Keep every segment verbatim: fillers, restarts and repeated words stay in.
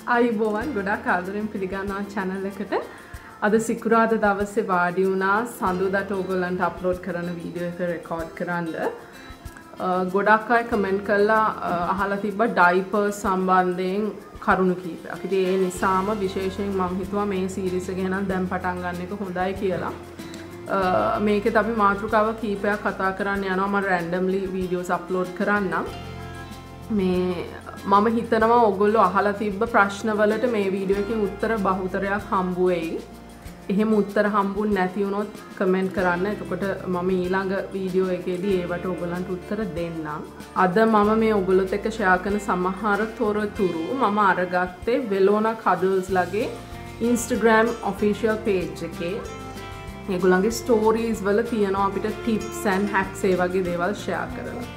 අයිබෝවන් ගොඩාක් ආදරෙන් පිළිගන්නවා channel එකට. අද සිකුරාදා දවසේ වාඩි වුණා සඳුදාට ඕගොල්ලන්ට අප්ලෝඩ් කරන වීඩියෝ එක රෙකෝඩ් කරන්න. ගොඩක් අය කමෙන්ට් කළා අහලා තිබ්බා ඩයිපර්ස් සම්බන්ධයෙන් කරුණු කීපයක්. ඉතින් ඒ නිසාම විශේෂයෙන් මම හිතුවා මේ සීරීස් එක ගැන දැන් පටන් ගන්න එක හොඳයි කියලා. මේකෙත් අපි මාතෘකාව කීපයක් කතා කරන්න යනවා. මම රැන්ඩම්ලි වීඩියෝස් අප්ලෝඩ් කරන්නම්. මේ මම හිතනවා ඔයගොල්ලෝ අහලා තිබ්බ ප්‍රශ්න වලට මේ වීඩියෝ එකෙන් උත්තර බහුතරයක් හම්බ වෙයි. එහෙම උත්තර හම්බුනේ නැති වුණොත් කමෙන්ට් කරන්න. එතකොට මම ඊළඟ වීඩියෝ එකේදී ඒවට ඔයගොල්ලන්ට උත්තර දෙන්නම්. අද මම මේ ඔයගොල්ලොත් එක්ක ෂෙයා කරන සමහර තොරතුරු මම අරගත්තේ වෙලෝනා කඩල්ස් ලගේ Instagram official page එකේ. ඒගොල්ලන්ගේ ස්ටෝරීස් වල තියෙනවා අපිට tips and hacks ඒ වගේ දේවල් ෂෙයා කරලා.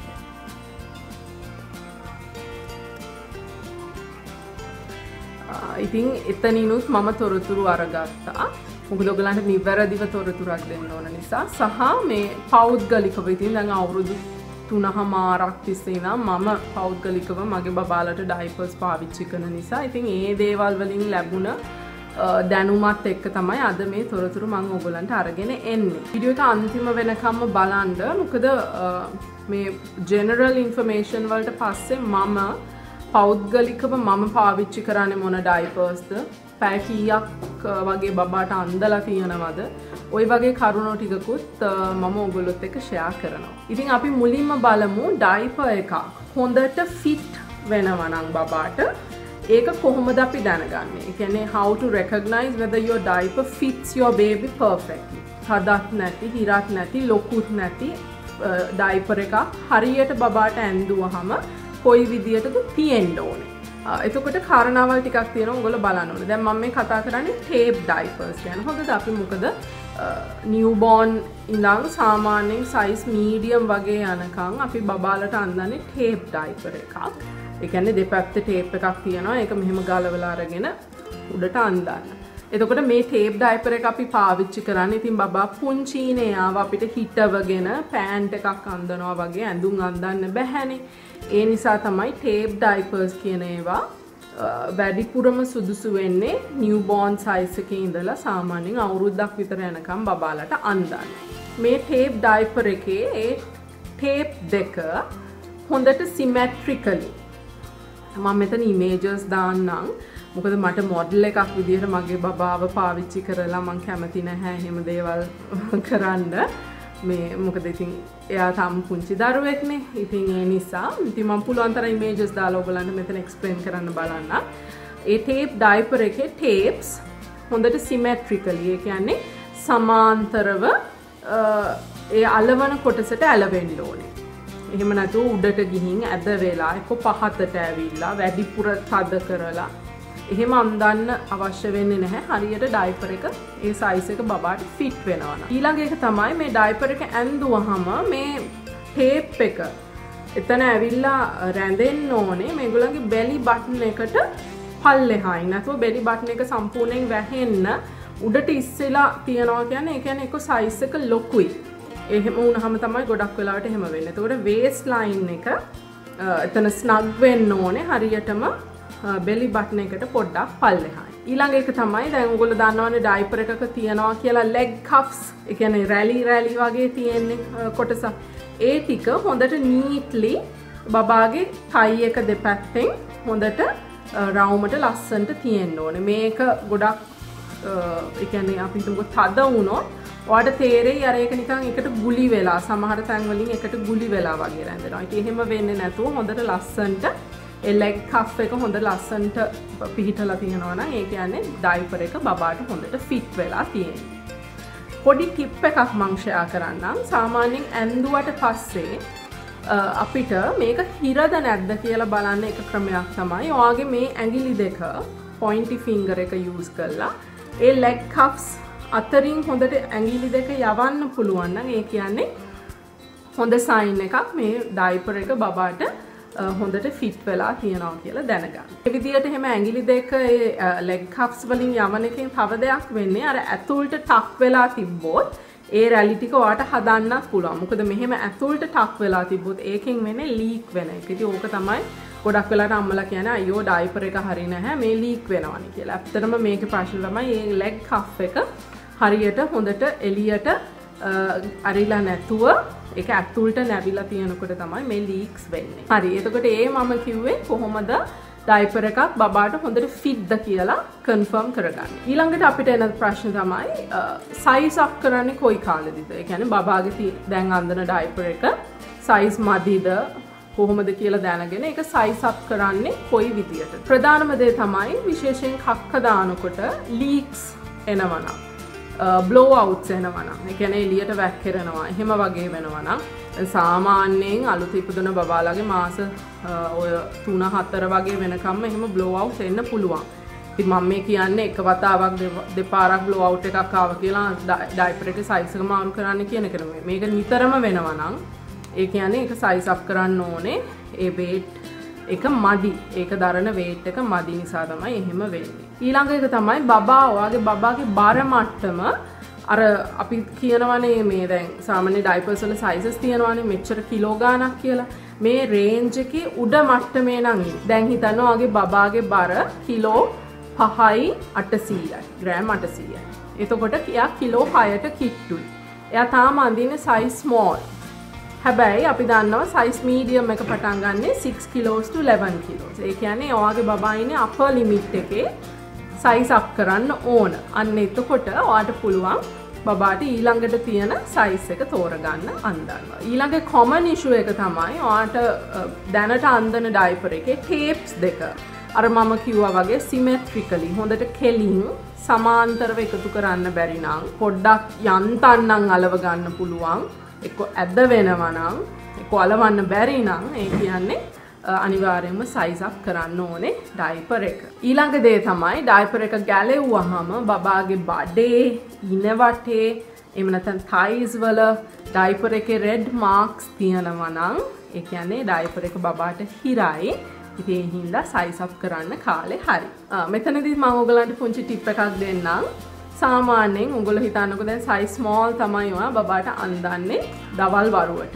ඉතින් එතනිනුත් මම තොරතුරු අරගත්තා. මොකද ඔයගලන්ට නිවැරදිව තොරතුරක් දෙන්න ඕන නිසා සහ මේ පෞද්ගලිකව ඉතින් දැන් අවුරුදු තුනමාරක් තිස්සේ ඉඳන් මම පෞද්ගලිකව මගේ බබාලට ඩයිපර්ස් පාවිච්චි කරන නිසා ඉතින් ඒ දේවල් වලින් ලැබුණ දැනුමත් එක්ක තමයි අද මේ තොරතුරු මම ඔයගලන්ට අරගෙන එන්නේ. වීඩියෝ එක අන්තිම වෙනකම්ම බලන්න. මොකද මේ ජෙනරල් ඉන්ෆර්මේෂන් වලට පස්සේ මම පෞද්ගලිකව මම පාවිච්චි කරන්නේ මොන ඩයිපර්ස්ද, පැය කීයක් වගේ බබාට අන්දලා තියෙනවද, ওই වගේ කරුණු ටිකකුත් මම ඔයගොල්ලොත් එක්ක ෂෙයා කරනවා. ඉතින් අපි මුලින්ම බලමු ඩයිපර් එකක් හොඳට ෆිට වෙනවා නම් බබාට ඒක කොහොමද අපි දැනගන්නේ? ඒ කියන්නේ how to recognize whether your diaper fits your baby perfectly. හදක් නැති, හිරක් නැති, ලොකුත් නැති ඩයිපර් එකක් හරියට බබාට ඇඳුවාම කොයි විදියටද තියෙන්න ඕනේ. එතකොට කාරණාවල් ටිකක් තියෙනවා ඔයගොල්ලෝ බලන්න ඕනේ. දැන් මම මේ කතා කරන්නේ ටේප් ඩයිපර්ස් ගැන. හොඳද අපි මොකද නිව්බෝර්න් ඉඳන් සාමාන්‍යයෙන් සයිස් මීඩියම් වගේ යනකම් අපි බබාලට අඳන්නේ ටේප් ඩයිපර් එකක්. ඒ කියන්නේ දෙපැත්තේ ටේප් එකක් තියෙනවා. ඒක මෙහෙම ගලවලා අරගෙන උඩට අඳන්න. එතකොට මේ ටේප් ඩයිපර් එක අපි පාවිච්චි කරන්නේ ඉතින් බබා පුංචිනේ ආව අපිට හිටවගෙන පෑන්ට් එකක් අඳනවා වගේ ඇඳුම් අඳන්න බැහැනේ. ඒ නිසා තමයි ටේප් ඩයිපර්ස් කියන ඒවා වැඩිපුරම සුදුසු වෙන්නේ නිව්බෝර්න් සයිස් එකේ ඉඳලා සාමාන්‍යයෙන් අවුරුද්දක් විතර යනකම් බබාලට අඳින්න. මේ ටේප් ඩයිපර් එකේ ඒ ටේප් දෙක හොඳට සිමෙට්‍රිකලි මම මෙතන ඉමේජස් දාන්නම්. මොකද මට මොඩල් එකක් විදියට මගේ බබාව පාවිච්චි කරලා මම කැමති නැහැ එහෙම දේවල් කරන්න. මේ මොකද ඉතින් එයා තාම පුංචි දරුවෙක්නේ. ඉතින් ඒ නිසා ඉතින් මම පුළුවන් තරම් ඉමේජස් දාලා ඔයගලන්ට මෙතන එක්ස්ප්ලেইন කරන්න බලන්න. ඒ ටේප් ඩයිපර් එකේ ටේප්ස් හොඳට සිමෙට්‍රිකලි ඒ කියන්නේ සමාන්තරව ඒ අලවන කොටසට ඇලවෙන්න ඕනේ. එහෙම නැතුව උඩට ගිහින් ඇද වෙලා එක්ක පහතට ඇවිල්ලා වැඩිපුර තද කරලා එහෙම අඳන්න අවශ්‍ය වෙන්නේ නැහැ. හරියට ඩයිපර් එක ඒ සයිස් එක බබාට ෆිට වෙනවා නම්. ඊළඟ එක තමයි මේ ඩයිපර් එක ඇඳුවාම මේ ටේප් එක එතන ඇවිල්ලා රැඳෙන්න ඕනේ මේගොල්ලන්ගේ බෙලි බටන් එකට පල්ලෙහායි. නැතුව බෙලි බටන් එක සම්පූර්ණයෙන් වැහෙන්න උඩට ඉස්සෙලා තියනවා කියන්නේ ඒ කියන්නේ එක සයිස් එක ලොකුයි. එහෙම වුණාම තමයි ගොඩක් වෙලාවට එහෙම වෙන්නේ. එතකොට වේස්ට් ලයින් එක එතන ස්නග් වෙන්න ඕනේ හරියටම බෙලි බටන් එකට පොඩ්ඩක් පල්ලෙහායි. ඊළඟ එක තමයි දැන් ඔයගොල්ලෝ දන්නවනේ ඩයිපර් එකක තියනවා කියලා ලෙග් කෆ්ස්. ඒ කියන්නේ රැලි රැලි වගේ තියෙන්නේ කොටස. ඒ ටික හොඳට නීට්ලි බබාගේ ටයි එක දෙපැත්තෙන් හොඳට රවුමට ලස්සනට තියෙන්න ඕනේ. මේක ගොඩක් ඒ කියන්නේ අපි හිතමුකෝ තද වුණොත් ඔයාලට තේරෙයි අර ඒක නිකන් එකට ගුලි වෙලා සමහර තැන් වලින් එකට ගුලි වෙලා වගේ රැඳෙනවා. ඒක එහෙම වෙන්නේ නැතුව හොඳට ලස්සනට ඒ ලෙග් කෆ් එක හොඳ ලස්සනට පිහිටලා තියෙනවා නම් ඒ කියන්නේ ඩයිපර් එක බබාට හොඳට ෆිට වෙලා තියෙනවා. පොඩි ටිප් එකක් මම ෂෙයා කරන්නම්. සාමාන්‍යයෙන් ඇඳුවට පස්සේ අපිට මේක හිරද නැද්ද කියලා බලන්න එක ක්‍රමයක් තමයි ඔයාගේ මේ ඇඟිලි දෙක පොයින්ටි ෆින්ගර් එක යූස් කරලා ඒ ලෙග් කෆ්ස් අතරින් හොඳට ඇඟිලි දෙක යවන්න පුළුවන් නම් ඒ කියන්නේ හොඳ සයින් එකක් මේ ඩයිපර් එක බබාට හොඳට ෆිට වෙලා තියෙනවා කියලා දැනගන්න. මේ විදිහට එහෙම ඇඟිලි දෙක ඒ ලෙග් කෆ්ස් වලින් යවන එකෙන් තව දෙයක් වෙන්නේ අර ඇතුළට ටක් වෙලා තිබ්බොත් ඒ රැලි ටික ඔයාට හදන්නත් පුළුවන්. මොකද මෙහෙම ඇතුළට ටක් වෙලා තිබ්බොත් ඒකෙන් වෙන්නේ ලීක් වෙන එක. ඉතින් ඕක තමයි ගොඩක් වෙලාවට අම්මලා කියන්නේ අයියෝ ඩයිපර් එක හරිය නැහැ මේ ලීක් වෙනවනේ කියලා. ඇත්තටම මේකේ ප්‍රශ්න තමයි මේ ලෙග් කෆ් එක හරියට හොඳට එළියට අරිලා නැතුව ඒක ඇතුළට නැවිලා තියෙනකොට තමයි මේ ලීක්ස් වෙන්නේ. හරි. එතකොට ඒ මම කිව්වේ කොහොමද ඩයිපර් එකක් බබාට හොඳට ෆිට්ද කියලා කන්ෆර්ම් කරගන්න. ඊළඟට අපිට එන ප්‍රශ්න තමයි සයිස් අප් කරන්නේ කොයි කාලෙදිද? ඒ කියන්නේ බබාගේ දැන් අඳින ඩයිපර් එක සයිස් මදිද කොහොමද කියලා දැනගෙන ඒක සයිස් අප් කරන්නේ කොයි විදියටද? ප්‍රධානම දේ තමයි විශේෂයෙන් කක්ක දානකොට ලීක්ස් එනවා නම් බ්ලෝ අවුට්ස් එනවා නම් ඒ කියන්නේ එළියට වැක්කිරෙනවා එහෙම වගේ වෙනවා නම් සාමාන්‍යයෙන් අලුත ඉපදුන බබාලාගේ මාස ඔය තුන හතර වගේ වෙනකම්ම එහෙම බ්ලෝ අවුට්ස් එන්න පුළුවන්. ඉතින් මම මේ කියන්නේ එක වතාවක් දෙපාරක් බ්ලෝ අවුට් එකක් ආව කියලා ඩයිපර් එකේ සයිස් එක මාරු කරන්න කියන එක නෙමෙයි. මේක නිතරම වෙනවා නම් ඒ කියන්නේ ඒක සයිස් අප් කරන්න ඕනේ. ඒ weight එක මදි. ඒක දරන weight එක මදි නිසා තමයි එහෙම වෙන්නේ. ඊළඟ එක තමයි බබා ඔයාගේ බබාගේ බර මට්ටම අර අපි කියනවනේ මේ දැන් සාමාන්‍ය ඩයිපර්ස් වල සයිසස් තියෙනවානේ මෙච්චර කිලෝ ගාණක් කියලා. මේ රේන්ජ් එකේ උඩ මට්ටමේ නම් ඉන්නේ. දැන් හිතන්න ඔයාගේ බබාගේ බර කිලෝ පහයි අටසීයයි. ග්‍රෑම් අටසීයයි. එතකොට එයා කිලෝ හයට කිට්ටුයි. එයා තාම අඳින්නේ සයිස් ස්මෝල්. හැබැයි අපි දන්නවා සයිස් මීඩියම් එක පටන් ගන්නේ six kilos to eleven kilos. ඒ කියන්නේ ඔයාගේ බබා ඉන්නේ upper limit එකේ සයිස් අප් කරන්න ඕන. අන්න එතකොට ඔයාට පුළුවන් බබාට ඊළඟට තියෙන සයිස් එක තෝරගන්න අඳින්න. ඊළඟ common issue එක තමයි ඔයාට දැනට අඳින ඩයිපර් එකේ ටේප්ස් දෙක. අර මම කිව්වා වගේ symmetrically හොඳට කෙලින් සමාන්තරව එකතු කරන්න බැරි නම් පොඩ්ඩක් යන්තම්නම් අලව ගන්න පුළුවන්. එක්ක ඇද වෙනවා නම් එක්ක අලවන්න බැරි නම් ඒ කියන්නේ අනිවාර්යයෙන්ම සයිස් අප් කරන්න ඕනේ ඩයිපර් එක. ඊළඟ දේ තමයි ඩයිපර් එක ගැලෙව්වහම බබාගේ බඩේ ඉන වටේ එහෙම නැත්නම් thigh වල ඩයිපර් එකේ රෙඩ් මාක්ස් තියෙනවා නම් ඒ කියන්නේ ඩයිපර් එක බබාට හිරයි. ඉතින් ඒ හින්දා සයිස් අප් කරන්න කාලේ හරි. මෙතනදී මම ඔයගලන්ට පුංචි ටිප් එකක් දෙන්නම්. සාමාන්‍යයෙන් උගල හිතන්නකෝ දැන් සයිස් ස්මෝල් තමයි ඔයා බබාට අඳන්නේ දවල් වරුවට.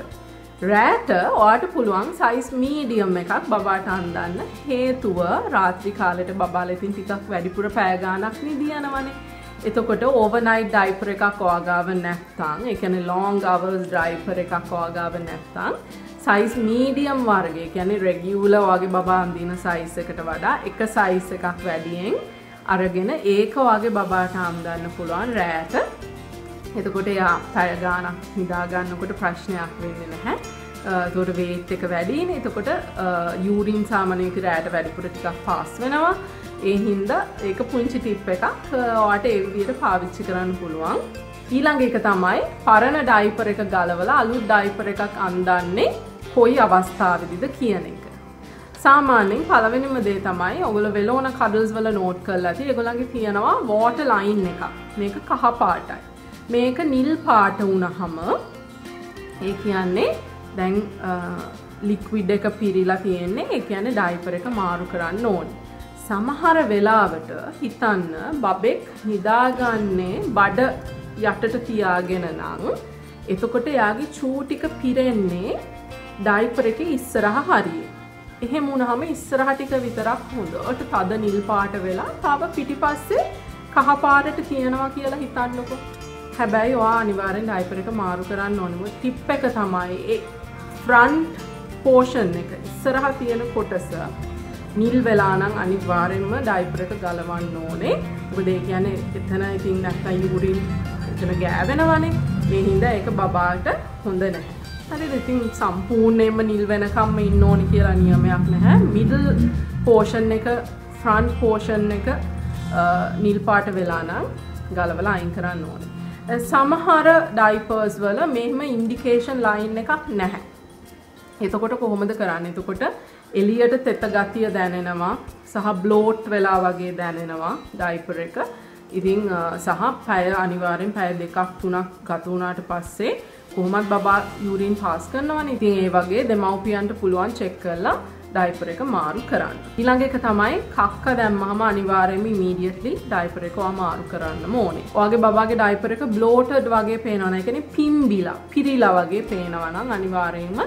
රෑට ඔයාට පුළුවන් සයිස් මීඩියම් එකක් බබාට අඳන්න. හේතුව රාත්‍රී කාලෙට බබාලා ඉතින් ටිකක් වැඩිපුර පැය ගාණක් නිදි යනවනේ. එතකොට ඕවර්නයිට් ඩයිපර් එකක් ඔයා ගාව නැත්නම් ඒ කියන්නේ ලොන්ග් අවර්ස් ඩයිපර් එකක් ඔයා ගාව නැත්නම් සයිස් මීඩියම් වර්ගය කියන්නේ රෙගියුලර් ඔයාගේ බබා අඳින සයිස් එකට වඩා එක සයිස් එකක් වැඩියෙන් අරගෙන ඒක වගේ බබාට අඳන්න පුළුවන් රෑට. එතකොට යා පැය ගාණක් නිදා ගන්නකොට ප්‍රශ්නයක් වෙන්නේ නැහැ. ඒතකොට weight එක වැඩිනේ. එතකොට යූරින් සාමාන්‍යයෙන් රෑට වැඩිපුර ටිකක් පාස් වෙනවා. ඒ හින්දා ඒක පුංචි ටිප් එකක් ඔයාට ඒ විදිහට පාවිච්චි කරන්න පුළුවන්. ඊළඟ එක තමයි පරණ ඩයිපර් එක ගලවලා අලුත් ඩයිපර් එකක් අඳන්නේ කොයි අවස්ථාවේදීද කියන එක. සාමාන්‍යයෙන් පළවෙනිම දේ තමයි ඔයගොල්ලෝ වෙලෝන කඩල්ස් වල නෝට් කරලා ඇති. ඒගොල්ලන්ගේ තියෙනවා වෝටර් ලයින් එකක්. මේක කහ පාටයි. මේක නිල් පාට වුණාම ඒ කියන්නේ දැන් ලික්විඩ් එක පිරීලා තියෙන්නේ. ඒ කියන්නේ ඩයිපර් එක මාරු කරන්න ඕනේ. සමහර වෙලාවට හිතන්න බබෙක් නිදාගන්නේ බඩ යටට තියාගෙන නම් එතකොට යාගේ චූ ටික පිරෙන්නේ ඩයිපර් එකේ ඉස්සරහා හරියේ. එහෙම වුණාම ඉස්සරහ ටික විතරක් හොඳට තද නිල් පාට වෙලා තාම පිටිපස්සේ කහ පාටට තියෙනවා කියලා හිතන්නකෝ. හැබැයි ඔයා අනිවාර්යෙන් ඩයිපර් එක මාරු කරන්න ඕනේ. ටිප් එක තමයි ඒ ෆ්‍රන්ට් පෝෂන් එක ඉස්සරහ තියෙන කොටස නිල් වෙලා නම් අනිවාර්යෙන්ම ඩයිපර් එක ගලවන්න ඕනේ. මොකද ඒ කියන්නේ එතන ඉතින් නැත්තම් යූරින් එතන ගෑවෙනවනේ. ඒ හින්දා ඒක බබාට හොඳ නැහැ. හරිද? ඉතින් සම්පූර්ණයෙන්ම නිල් වෙනකම්ම ඉන්න ඕනේ කියලා නියමයක් නැහැ. මිඩල් පෝෂන් එක ෆ්‍රන්ට් පෝෂන් එක නිල් පාට වෙලා නම් ගලවලා අයින් කරන්න ඕනේ. සමහර ඩයිපර්ස් වල මෙහෙම ඉන්ඩිකේෂන් ලයින් එකක් නැහැ. එතකොට කොහොමද කරන්නේ? එතකොට එළියට තෙත ගතිය දැනෙනවා සහ බ්ලෝට් වෙලා වගේ දැනෙනවා ඩයිපර් එක. ඉතින් සහ පැය අනිවාර්යෙන් පැය දෙකක් තුනක් ගත වුණාට පස්සේ කොහොමත් බබා යූරින් පාස් කරනවනේ. ඉතින් ඒ වගේ දෙමව්පියන්ට පුළුවන් චෙක් කරලා ඩයිපර් එක මාරු කරන්න. ඊළඟ එක තමයි කක්ක දැම්මම අනිවාර්යයෙන්ම ඉමීඩියට්ලි ඩයිපර් එක මාරු කරන්නම ඕනේ. ඔයාගේ බබාගේ ඩයිපර් එක බ්ලෝටඩ් වගේ පේනවා නම් ඒ කියන්නේ පිම්බිලා, පිරීලා වගේ පේනවා නම් අනිවාර්යයෙන්ම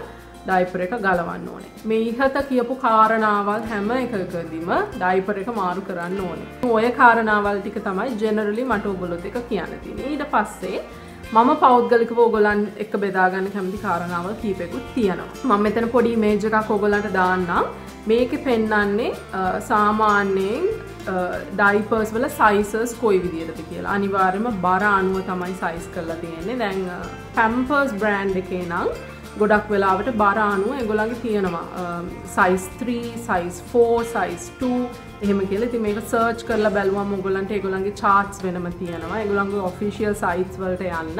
ඩයිපර් එක ගලවන්න ඕනේ. මේ ඉහත කියපු කාරණාවල් හැම එකකදීම ඩයිපර් එක මාරු කරන්න ඕනේ. ඔය කාරණාවල් ටික තමයි ජෙනරලි මට ඔයගොල්ලොත් එක කියන්න තියෙන්නේ. ඊට පස්සේ මම පෞද්ගලිකව ඔයගොල්ලන් එක්ක බෙදා ගන්න කැමති කාරණාවල් කීපෙකුත් තියෙනවා. මම මෙතන පොඩි ඉමේජ් එකක් ඔයගොල්ලන්ට දාන්නම්. මේකේ පෙන්නන්නේ සාමාන්‍යයෙන් ඩයිපර්ස් වල සයිසස් කොයි විදියටද කියලා. අනිවාර්යයෙන්ම බර අනුව තමයි සයිස් කරලා තියෙන්නේ. දැන් Pampers brand එකේ නම් ගොඩක් වෙලාවට බර අනුව ඒගොල්ලන්ගේ තියෙනවා size three, size four, size two එහෙම කියලා. ඉතින් මේක search කරලා බැලුවම ඔයගොල්ලන්ට ඒගොල්ලන්ගේ charts වෙනම තියෙනවා. ඒගොල්ලන්ගේ official sites වලට යන්න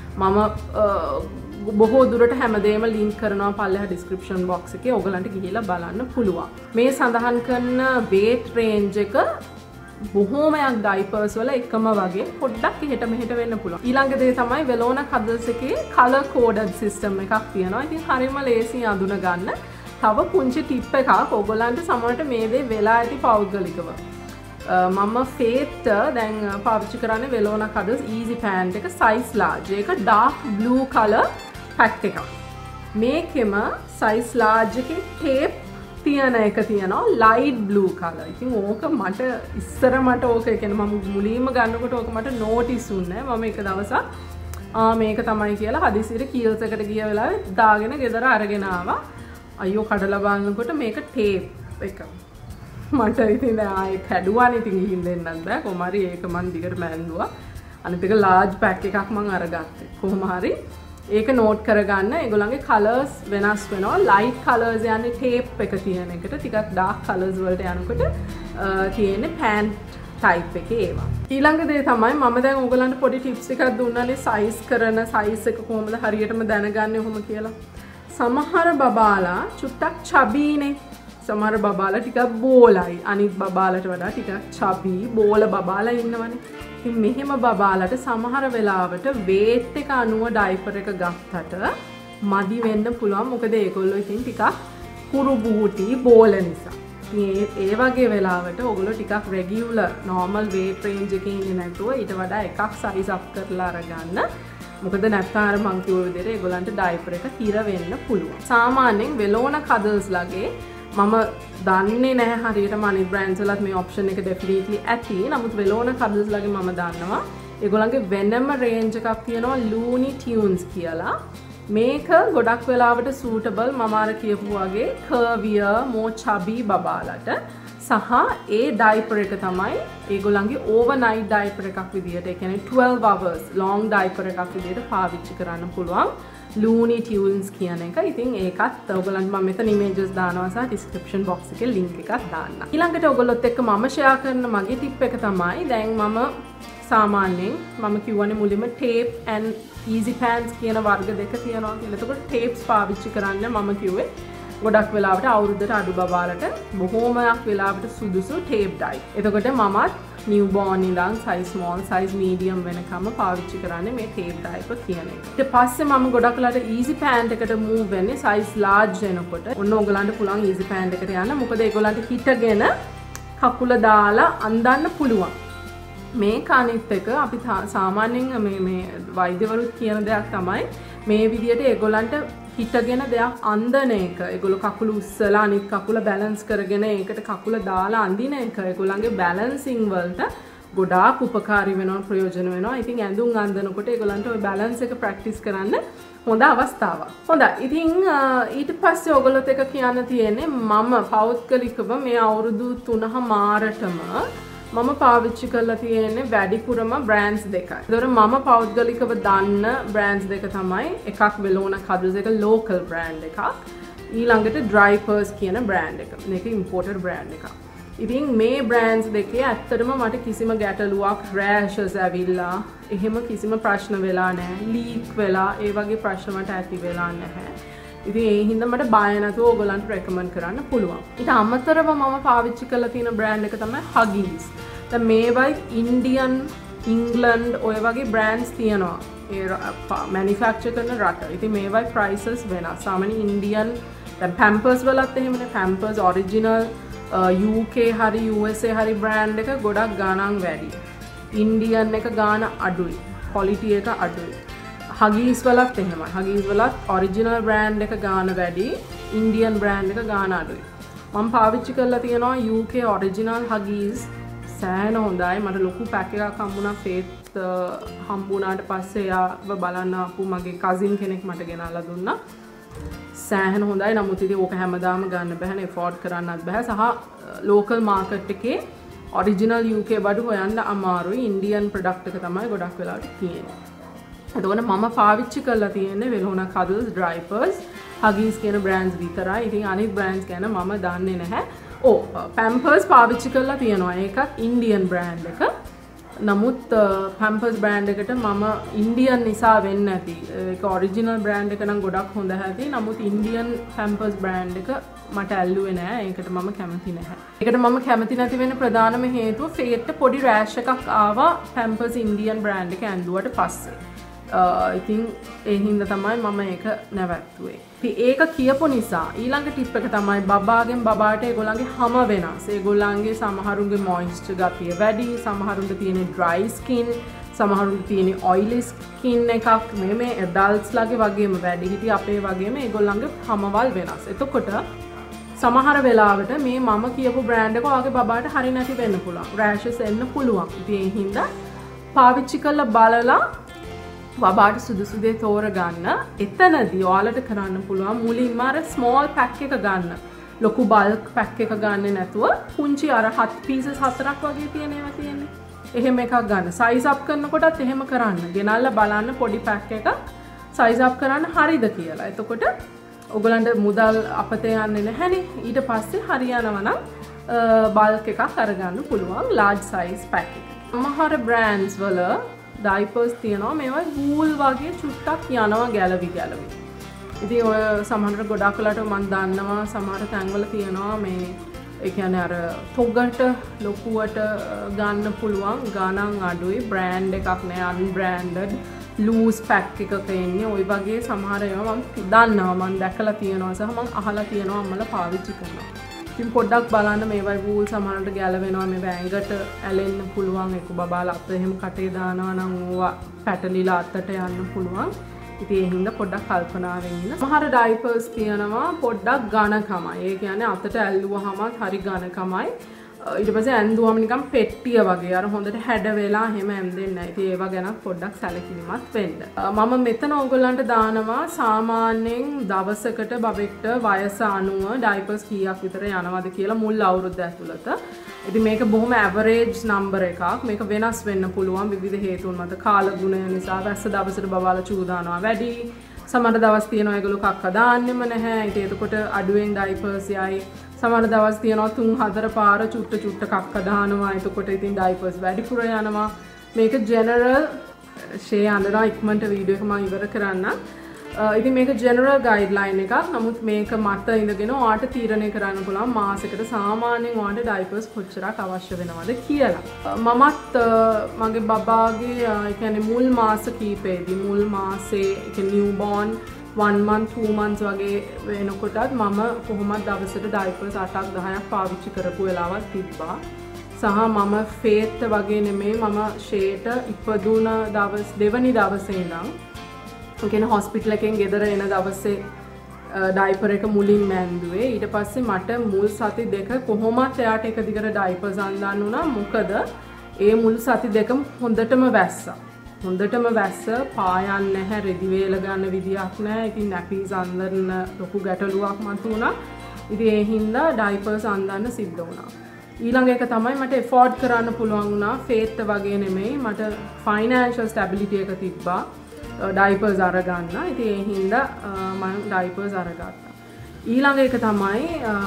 මම බොහෝ දුරට හැමදේම link කරනවා පල්ලෙහා description box එකේ. ඔයගොල්ලන්ට ගිහිල්ලා බලන්න පුළුවන්. මේ සඳහන් කරන weight range එක බොහෝමයක් ඩයිපර්ස් වල එකම වගේ පොඩ්ඩක් එහෙට මෙහෙට වෙන්න පුළුවන්. ඊළඟ දේ තමයි Velona Cuddles එකේ color coded system එකක් තියෙනවා. ඉතින් හරියම ලේසියෙන් අඳුන ගන්න. තව පුංචි ටිප් එකක් ඔයගොල්ලන්ට සමහරට මේ දේ වෙලා ඇති පෞද්ගලිකව. මම Faith දැන් පාවිච්චි කරන්නේ Velona Cuddles easy pant එක size large. ඒක dark blue color pack එකක්. මේකෙම size large එකේ tape තියන එක තියෙනවා light blue color. ඉතින් ඕක මට ඉස්සර මට ඕක ඒ කියන්නේ මම මුලින්ම ගන්නකොට ඕක මට notice වුණේ නැහැ. මම එක දවසක් ආ මේක තමයි කියලා හදිසියට කීල්ස් එකට ගිය වෙලාවේ දාගෙන ගෙදර අරගෙන ආවා. අයියෝ කඩලා බලනකොට මේක tape එක. මට ඉතින් දැන් ආයේ කැඩුවානේ. ඉතින් ගිහින් දෙන්නත් බෑ. කොහොම හරි ඒක මම දිගට මෑන්දුවා. අනිත් එක large pack එකක් මම අරගත්තේ. කොහොම හරි ඒක නෝට් කරගන්න. ඒගොල්ලන්ගේ කලර්ස් වෙනස් වෙනවා. ලයිට් කලර්ස් යන්නේ ටේප් එක තියෙන එකට. ටිකක් ඩාර්ක් කලර්ස් වලට යනකොට තියෙන්නේ පෑන්ට් ටයිප් එකේ ඒවා. ඊළඟ දේ තමයි මම දැන් ඔයගොල්ලන්ට පොඩි ටිප්ස් එකක් දුන්නානේ සයිස් කරන සයිස් එක කොහොමද හරියටම දැනගන්නේ ඔහොම කියලා. සමහර බබාලා චුට්ටක් චබීනේ. සමහර බබාලා ටිකක් බෝලයි. අනිත් බබාලට වඩා ටිකක් චබී බෝල බබාලා ඉන්නවනේ. ඉතින් මෙහෙම බබාලට සමහර වෙලාවට weight එක අනුව ඩයිපර් එක ගත්තට මදි වෙන්න පුළුවන්. මොකද ඒගොල්ලෝ ඉතින් ටිකක් කුරු බූටි බෝල නිසා. ඉතින් ඒ වගේ වෙලාවට ඔයගොල්ලෝ ටිකක් regular normal weight range එකේ ඉන්නේ නැතුව ඊට වඩා එකක් size up කරලා අරගන්න. මොකද නැත්නම් අර මං කිව්ව විදිහට ඒගොල්ලන්ට ඩයිපර් එක හිර වෙන්න පුළුවන්. සාමාන්‍යයෙන් Velona Cuddles ලගේ මම දන්නේ නැහැ හරියටම අනිත් බ්‍රෑන්ඩ්ස් වලත් මේ ඔප්ෂන් එක ඩෙෆිනිට්ලි ඇති. නමුත් Velona Cuddles ලගේ මම දන්නවා ඒගොල්ලන්ගේ වෙනම රේන්ජ් එකක් තියෙනවා Looney Tunes කියලා. මේක ගොඩක් වෙලාවට suitable මම අර කියපු වගේ curvier more chubby බබාලට. සහ ඒ ඩයිපර් එක තමයි ඒගොල්ලන්ගේ overnight ඩයිපර් එකක් විදියට. ඒ කියන්නේ twelve hours long ඩයිපර් එකක් විදියට පාවිච්චි කරන්න පුළුවන්. Looney Tunes කියන එක. ඉතින් ඒකත් ඔයගොල්ලන්ට මම මෙතන images දානවා සහ description box එකේ link එකක් දාන්නම්. ඊළඟට ඔයගොල්ලොත් එක්ක මම share කරන මගේ tip එක තමයි දැන් මම සාමාන්‍යයෙන් මම කියවනේ මුලින්ම tape and easy pants කියන වර්ග දෙක තියෙනවා කියලා. එතකොට tapes පාවිච්චි කරන්න මම කිව්වේ ගොඩක් වෙලාවට අවුරුද්දට අඩු බබාලට බොහෝමයක් වෙලාවට සුදුසු tape dye. එතකොට මමත් newborn ඉඳන් size small size medium වෙනකම් පාවිච්චි කරන්නේ මේ tape dye කියන එක. ඊට පස්සේ මම ගොඩක් වෙලාට easy pant එකට move වෙන්නේ size large වෙනකොට. ඔන්න ඔයගලන්ට පුළුවන් easy pant එකට යන්න. මොකද ඒගොල්ලන්ට හිටගෙන කකුල දාලා අඳන්න පුළුවන්. මේ කනිත් එක අපි සාමාන්‍යයෙන් මේ මේ වෛද්‍යවරුත් කියන දෙයක් තමයි මේ විදියට ඒගොල්ලන්ට හිටගෙන දෙයක් අඳන එක. ඒගොල්ලෝ කකුල උස්සලා අනිත් කකුල බැලන්ස් කරගෙන ඒකට කකුල දාලා අඳින එක ඒගොල්ලන්ගේ බැලන්සින් වලට ගොඩාක් උපකාරී වෙනවා ප්‍රයෝජන වෙනවා. ඉතින් ඇඳුම් අඳනකොට ඒගොල්ලන්ට ওই බැලන්ස් එක ප්‍රැක්ටිස් කරන්න හොඳ අවස්ථාවක්. හොඳයි. ඉතින් ඊට පස්සේ ඔයගොල්ලොත් එක කියන්න තියෙන්නේ මම පෞද්ගලිකව මේ අවුරුදු තුනමාරටම මම පාවිච්චි කරලා තියෙන්නේ වැඩිපුරම බ්‍රෑන්ඩ්ස් දෙකයි. ඒතකොට මම පෞද්ගලිකව දන්න බ්‍රෑන්ඩ්ස් දෙක තමයි එකක් Velona Cuddles එක local brand එකක්. ඊළඟට Drypers කියන brand එක. මේක imported brand එකක්. ඉතින් මේ බ්‍රෑන්ඩ්ස් දෙකේ ඇත්තටම මට කිසිම ගැටලුවක් rashes ඇවිල්ලා එහෙම කිසිම ප්‍රශ්න වෙලා නැහැ. leak වෙලා ඒ වගේ ප්‍රශ්න මට ඇති වෙලා නැහැ. ඉතින් ඒ හින්දා මට බය නැතුව ඔයගලන්ට රෙකමන්ඩ් කරන්න පුළුවන්. ඊට අමතරව මම පාවිච්චි කරලා තියෙන බ්‍රෑන්ඩ් එක තමයි Huggies. දැන් මේවයි ඉන්දියන්, ඉංග්ලන්ඩ් ඔය වගේ බ්‍රෑන්ඩ්ස් තියෙනවා. ඒ මැනුෆැක්චර් කරන රට. ඉතින් මේවයි prices වෙනස්. සාමාන්‍ය ඉන්දියන් දැන් Pampers වලත් එහෙමනේ. Pampers original U K හරි U S A හරි බ්‍රෑන්ඩ් එක ගොඩක් ගාණක් වැඩි. ඉන්දියන් එක ගාණ අඩුයි. quality එක අඩුයි. හගීස් වලත් එහෙමයි. හගීස් වලත් ඔරිජිනල් බ්‍රෑන්ඩ් එක ගාන වැඩි, ඉන්දියන් බ්‍රෑන්ඩ් එක ගාන අඩුයි. මම පාවිච්චි කරලා තියෙනවා යූ කේ ඔරිජිනල් හගීස්. සෑහෙන හොඳයි. මට ලොකු පැක් එකක් හම්බුණා ෆේත් හම්බුණාට පස්සේ එයාව බලන්න ආපු මගේ කසින් කෙනෙක් මට ගෙනල්ලා දුන්නා. සෑහෙන හොඳයි. නමුත් ඉතින් ඕක හැමදාම ගන්න බෑනේ, එෆෝඩ් කරන්නත් බෑ. සහ ලෝකල් මාකට් එකේ ඔරිජිනල් යූ කේ බඩු හොයන්න අමාරුයි. ඉන්දියන් ප්‍රොඩක්ට් එක තමයි ගොඩක් වෙලාවට තියෙන්නේ. එතකොට මම පාවිච්චි කරලා තියෙන්නේ වෙලෝනා කඩල්ස්, ඩ්‍රයිපර්ස්, හගීස් කියන බ්‍රෑන්ඩ්ස් විතරයි. ඉතින් අනිත් බ්‍රෑන්ඩ්ස් ගැන මම දන්නේ නැහැ. ඕ පැම්පර්ස් පාවිච්චි කරලා තියෙනවා. ඒකත් ඉන්දියන් බ්‍රෑන්ඩ් එක. නමුත් පැම්පර්ස් බ්‍රෑන්ඩ් එකට මම ඉන්දියන් නිසා වෙන්නේ නැති. ඒක ඔරිජිනල් බ්‍රෑන්ඩ් එක නම් ගොඩක් හොඳ හැටි. නමුත් ඉන්දියන් පැම්පර්ස් බ්‍රෑන්ඩ් එක මට ඇල්ලුවේ නෑ. ඒකට මම කැමති නැහැ. ඒකට මම කැමති නැති වෙන ප්‍රධානම හේතුව ෆේට් පොඩි රෑෂ් එකක් ආවා පැම්පර්ස් ඉන්දියන් බ්‍රෑන්ඩ් එක ඇඳුවට පස්සේ. ඉතින් ඒ හින්දා තමයි මම ඒක නැවැත්තුවේ. ඉතින් ඒක කියපු නිසා ඊළඟ ටිප් එක තමයි බබාගෙන් බබාට ඒගොල්ලන්ගේ හැම වෙනස්. ඒගොල්ලන්ගේ සමහරුන්ගේ මොයිස්චර් ගතිය වැඩි, සමහරුන්ට තියෙන ඩ්‍රයි ස්කින්, සමහරුන්ට තියෙන ඔයිලි ස්කින් එකක්. මේ මේ ඇඩල්ට්ස් ලාගේ වගේම වැඩි හිටි අපේ වගේම ඒගොල්ලන්ගේ හැමවල් වෙනස්. එතකොට සමහර වෙලාවට මේ මම කියපු බ්‍රෑන්ඩ් එක ඔයාගේ බබාට හරි නැති වෙන්න පුළුවන්. රෑෂස් එන්න පුළුවන්. ඉතින් ඒ හින්දා පාවිච්චි කරලා බලලා බබාට සුදුසු දේ තෝරගන්න. එතනදී ඔයාලට කරන්න පුළුවන් මුලින්ම අර ස්මෝල් පැක් එක ගන්න. ලොකු බල්ක් පැක් එක ගන්න නැතුව පුංචි අර හත් පීසස් හතරක් වගේ තියෙන ඒවා තියෙන්නේ. එහෙම එකක් ගන්න. සයිස් අප් කරනකොටත් එහෙම කරන්න. ගෙනල්ලා බලන්න පොඩි පැක් එකක් සයිස් අප් කරන්න හරිද කියලා. එතකොට ඔයගලන්ට මුදල් අපතේ යන්නේ නැහැනේ. ඊට පස්සේ හරියනවා නම් බල්ක් එකක් අරගන්න පුළුවන් large size pack එක. සමහර brands වල ඩයිපර්ස් තියෙනවා මේවා වූල් වගේ චුට්ටක් යනවා ගැලවි ගැලවි. ඉතින් ඔය සමහර ගොඩක් වෙලාට මම දන්නවා සමහර තැන්වල තියෙනවා මේ ඒ කියන්නේ අර තොගට ලොකුවට ගන්න පුළුවන් ගණන් අඩුයි බ්‍රෑන්ඩ් එකක් නෑ අන්බ්‍රෑන්ඩඩ් ලූස් පැක් එකක එන්නේ ওই වගේ සමහර ඒවා මම දන්නවා මම දැකලා තියෙනවා සහ මම අහලා තියෙනවා අම්මලා පාවිච්චි කරනවා. ඉතින් පොඩ්ඩක් බලන්න මේවයි වූල් සමහරට ගැලවෙනවා මේ වැංගට ඇලෙන්න පුළුවන් ඒක බබාලා අත එහෙම කටේ දානවා නම් ඕවා පැටලිලා අතට යන්න පුළුවන්. ඉතින් ඒ හින්දා පොඩ්ඩක් කල්පනාවෙන් ඉන්න. සමහර ඩයිපර්ස් තියෙනවා පොඩ්ඩක් ඝනකමයි. ඒ කියන්නේ අතට ඇල්ලුවාමත් හරි ඝනකමයි. ඊට පස්සේ ඇඳුවම නිකන් පෙට්ටිය වගේ අර හොඳට හැඩ වෙලා එහෙම ඇඳෙන්නේ නැහැ. ඉතින් ඒවා ගැන පොඩ්ඩක් සැලකිලිමත් වෙන්න. මම මෙතන ඕගොල්ලන්ට දානවා සාමාන්‍යයෙන් දවසකට බබෙක්ට වයස අනුව ඩයිපර්ස් කීයක් විතර යනවද කියලා මුල් අවුරුද්ද ඇතුළත. ඉතින් මේක බොහොම ඇවරේජ් නම්බර් එකක්. මේක වෙනස් වෙන්න පුළුවන් විවිධ හේතුන් මත. කාලගුණය නිසා වැස්ස දවසට බබාලා චූ දානවා වැඩි. සමහර දවස් තියෙනවා ඒගොල්ලෝ කක්ක දාන්නෙම නැහැ. ඉතින් එතකොට අඩුවෙන් ඩයිපර්ස් යයි. සමහර දවස් තියෙනවා තුන් හතර පාර චුට්ට චුට්ට කක්ක දානවා. එතකොට ඉතින් ඩයිපර්ස් වැඩිපුර යනවා. මේක ජෙනරල් ෂේ අඳනවා ඉක්මනට වීඩියෝ එක මම ඉවර කරන්න. ඉතින් මේක ජෙනරල් ගයිඩ්ලයින් එකක්. නමුත් මේක මත ඉඳගෙන ඔයාට තීරණය කරන්න පුළුවන් මාසෙකට සාමාන්‍යයෙන් ඔයාට ඩයිපර්ස් කොච්චරක් අවශ්‍ය වෙනවද කියලා. මමත් මගේ බබාගේ ඒ කියන්නේ මුල් මාස කීපෙදී මුල් මාසේ ඒ කියන්නේ newborn one month two months වගේ වෙනකොටත් මම කොහොමද දවසට ඩයිපර්ස් අටක් දහයක් පාවිච්චි කරපු වෙලාවක් තිබ්බා. සහ මම ෆේත් වගේ නෙමෙයි මම ෂේට ඉපදුන දවස් දෙවනි දවසේ ඉඳන් ඒ කියන්නේ හොස්පිටල් එකෙන් ගෙදර එන දවසේ ඩයිපර් එක මුලින් මැන්දුවේ. ඊට පස්සේ මට මුල් සති දෙක කොහොමත් එයාට එක දිගට ඩයිපර්ස් අඳින්න උනා. මොකද ඒ මුල් සති දෙකම හොඳටම වැස්සා. හොඳටම වැස්ස පායන්නේ නැහැ, රෙදි වේල ගන්න විදියක් නැහැ. ඉතින් නැපීස් අඳින්න ලොකු ගැටලුවක් මතුණා. ඉතින් ඒ හින්දා ඩයිපර්ස් අඳින්න සිද්ධ වුණා. ඊළඟ එක තමයි මට එෆෝඩ් කරන්න පුළුවන් වුණා. ෆේත් වගේ නෙමෙයි මට ෆයිනෑන්ෂල් ස්ටැබිලිටි එක තිබ්බා ඩයිපර්ස් අරගන්න. ඉතින් ඒ හින්දා මම ඩයිපර්ස් අරගත්තා. ඊළඟ එක තමයි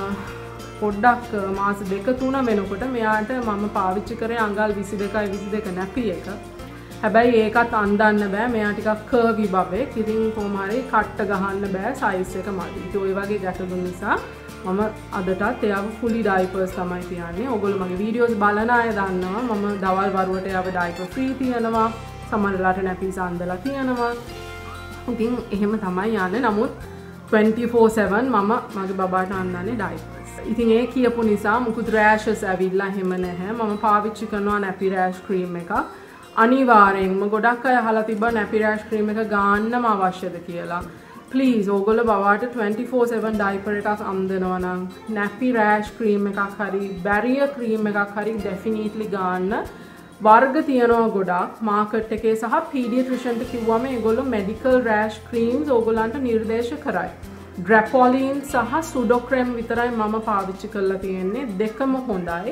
පොඩ්ඩක් මාස දෙක තුන වෙනකොට මෙයාට මම පාවිච්චි කරේ අඟල් විසි දෙකයි විසි දෙක නැපි එක. හැබැයි ඒකත් අන්දන්න බෑ. මෙයා ටිකක් කර්වි බබෙක්. ඉතින් කොහොම හරි කට්ට ගහන්න බෑ සයිස් එක මදි. ඉතින් ওই වගේ ගැටලු නිසා මම අදටත් එයාව ෆුලි ඩයිපර්ස් තමයි තියන්නේ. ඔයගොල්ලෝ මගේ වීඩියෝස් බලන අය දන්නවා මම දවල් වරුවට එයාව ඩයිපර් ෆ්‍රී තියනවා. සමහරලාට නැපීස් අන්දලා තියනවා. ඉතින් එහෙම තමයි යන්නේ. නමුත් twenty-four seven මම මගේ බබාට අන්දන්නේ ඩයිපර්ස්. ඉතින් ඒ කියපු නිසා මුකුත් රෑෂස් ඇවිල්ලා එහෙම නැහැ. මම පාවිච්චි කරනවා නැපි රෑෂ් ක්‍රීම් එකක්. අනිවාර්යෙන්ම ගොඩක් අය අහලා තිබ්බා nappy rash cream එක ගන්නම අවශ්‍යද කියලා. Please ඕගොල්ලෝ බවාට twenty-four seven diaper එකක් අම්දනවා නම් nappy rash cream එකක් හරි barrier cream එකක් හරි definitely ගන්න. වර්ග තියෙනවා ගොඩක් මාකට් එකේ සහ pediatrician ට කිව්වම ඒගොල්ලෝ medical rash creams ඕගොල්ලන්ට නිර්දේශ කරයි. Drapolin සහ Sudocrem විතරයි මම පාවිච්චි කරලා තියෙන්නේ. දෙකම හොඳයි.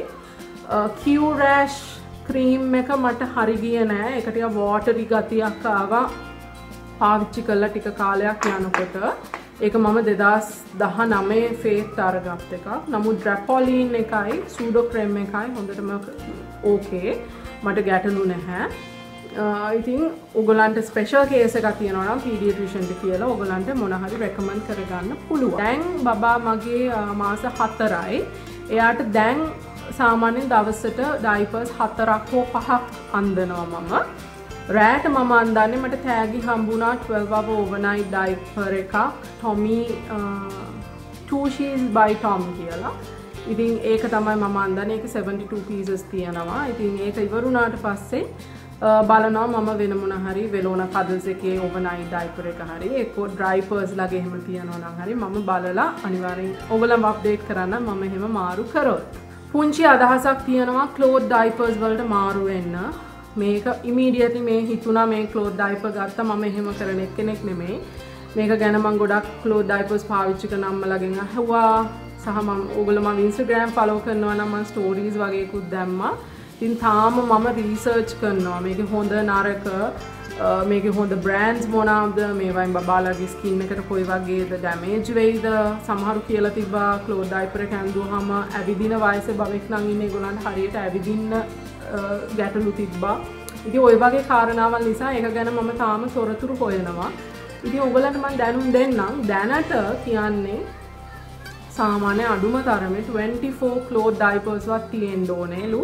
Q rash ක්‍රීම් එක මට හරි ගියේ නෑ. ඒක ටික වෝටරි ගතියක් ආවා. පාවිච්චි කළා ටික කාලයක් යනකොට. ඒක මම දෙදාස් දහනවය ෆේත් අරගත් එකක්. නමුත් Drapolin එකයි Sudocrem එකයි හොඳටම ඕකේ. මට ගැටලු නැහැ. ඉතින් ඔයගලන්ට ස්පෙෂල් කේස් එකක් තියෙනවා නම් පීඩියට්‍රිෂන් ට කියලා ඔයගලන්ට මොන හරි රෙකමන්ඩ් කරගන්න පුළුවන්. දැන් බබා මගේ මාස හතරයි. එයාට දැන් සාමාන්‍යයෙන් දවසට ඩයිපර්ස් හතරක් හෝ පහක් අන්දනවා මම. රෑට මම අන්දන්නේ මට තෑගි හම්බුණා twelve hour overnight diaper එකක් Tommy two she's by Tom කියලා. ඉතින් ඒක තමයි මම අන්දන්නේ. ඒක seventy-two pieces තියෙනවා. ඉතින් ඒක ඉවරුණාට පස්සේ බලනවා මම වෙන මොන හරි වෙලෝනා කඩල්ස් එකේ overnight diaper එක හරි ඒක drypers ලාගේ එහෙම තියනවා නම් හරි මම බලලා අනිවාර්යෙන් ඔයගොල්ලන්ව අප්ඩේට් කරන්න මම එහෙම මාරු කරොත්. පුංචි අදහසක් තියෙනවා cloth diapers වලට මාරු වෙන්න. මේක immediately මේ හිතුණා මේ cloth diaper ගත්තා මම එහෙම කරන එක්කෙනෙක් නෙමෙයි. මේක ගැන මම ගොඩක් cloth diapers පාවිච්චි කරන අම්මලාගෙන් අහුවා. සහ මම ඕගොල්ලෝ මම Instagram follow කරනවා නම් මම stories වගේකුත් දැම්මා. ඉතින් තාම මම research කරනවා මේකේ හොඳ නරක මේකේ හොඳ brands මොනවාද මේවයින් බබාලාගේ skin එකට කොයි වගේද damage වෙයිද සමහරු කියලා තිබ්බා cloth diaper එක ඇඳුවාම ඇවිදින වයසේ බවෙක් නම් ඉන්නේ ඒගොල්ලන්ට හරියට ඇවිදින්න ගැටලු තිබ්බා. ඉතින් ওই වගේ කාරණාවල් නිසා ඒක ගැන මම තාම තොරතුරු හොයනවා. ඉතින් ඔයගලන්ට මම දැනුම් දෙන්නම් දැනට කියන්නේ සාමාන්‍ය අඩුම තරමේ twenty-four cloth diapers වත් තියෙන්න ඕනේලු.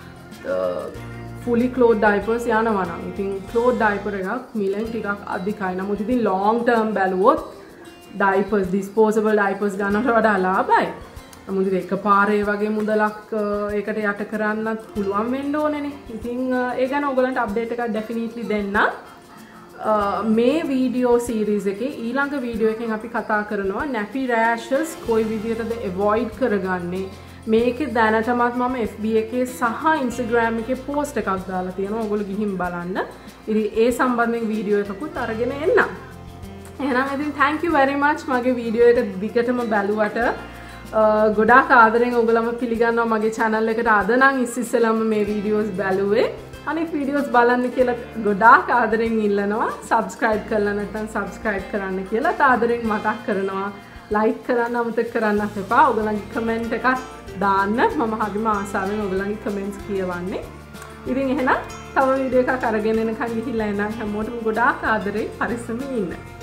fully cloth diapers යනවා නම් ඉතින් cloth diaper එකක් මිලෙන් ටිකක් අධිකයි. නමුත් ඉතින් long term බැලුවොත් diapers disposable diapers ගන්නට වඩා ලාභයි. නමුත් එකපාරේ වගේ මුදලක් ඒකට යට කරන්නත් පුළුවන් වෙන්න ඕනේනේ. ඉතින් ඒ ගැන ඔයගලන්ට අප්ඩේට් එකක් definitely දෙන්න. මේ වීඩියෝ සීරීස් එකේ ඊළඟ වීඩියෝ එකෙන් අපි කතා කරනවා nappy rashes කොයි විදිහටද avoid කරගන්නේ. මේකේ දැනටමත් මම F B එකේ සහ Instagram එකේ post එකක් දාලා තියෙනවා. ඔයගොල්ලෝ ගිහින් බලන්න. ඉතින් ඒ සම්බන්ධයෙන් වීඩියෝ එකකුත් අරගෙන එන්න. එහෙනම් ඉතින් thank you very much මගේ වීඩියෝ එක දිගටම බැලුවට ගොඩාක් ආදරෙන් ඔයගොල්ලෝම පිළිගන්නවා මගේ channel එකට අද නම් ඉස්සෙල්ලාම මේ වීඩියෝස් බැලුවේ. අනිත් වීඩියෝස් බලන්න කියලා ගොඩාක් ආදරෙන් ඉල්ලනවා. subscribe කරලා නැත්නම් subscribe කරන්න කියලා ආදරෙන් මතක් කරනවා. like කරන්න අමතක කරන්න එපා. ඔයගොල්ලන්ගේ comment එකක් දාන්න. මම හරිම ආසාවෙන් ඔයගොල්ලන්ගේ comments කියවන්නේ. ඉතින් එහෙනම් තව වීඩියෝ එකක් අරගෙන එනකන් ගිහිල්ලා එන්න හැමෝටම ගොඩාක් ආදරෙයි පරිස්සමෙන් ඉන්න.